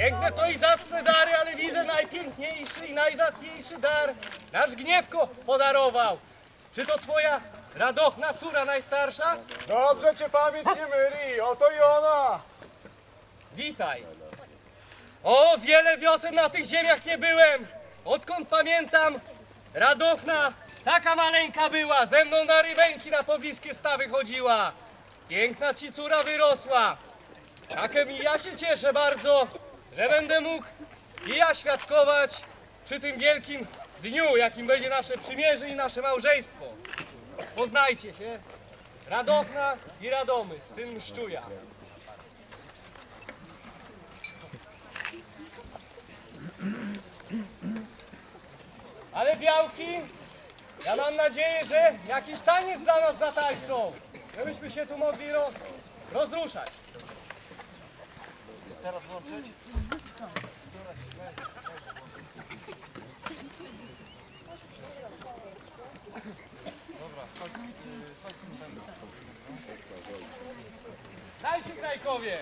Piękne to i zacne dary, ale widzę najpiękniejszy i najzacniejszy dar nasz Gniewko podarował. Czy to twoja radochna córa najstarsza? Dobrze cię pamięć nie myli, oto i ona. Witaj. O, wiele wiosen na tych ziemiach nie byłem. Odkąd pamiętam, radochna taka maleńka była. Ze mną na rybęki na pobliskie stawy chodziła. Piękna ci córa wyrosła. Takem i ja się cieszę bardzo, że będę mógł i ja świadkować przy tym wielkim dniu, jakim będzie nasze przymierze i nasze małżeństwo. Poznajcie się. Radochna i Radomys, syn Szczuja. Ale białki, ja mam nadzieję, że jakiś taniec dla nas zatańczą, żebyśmy się tu mogli rozruszać. Teraz włączyć? Dobra, chodź z tym będą. Dajcie krajkowie!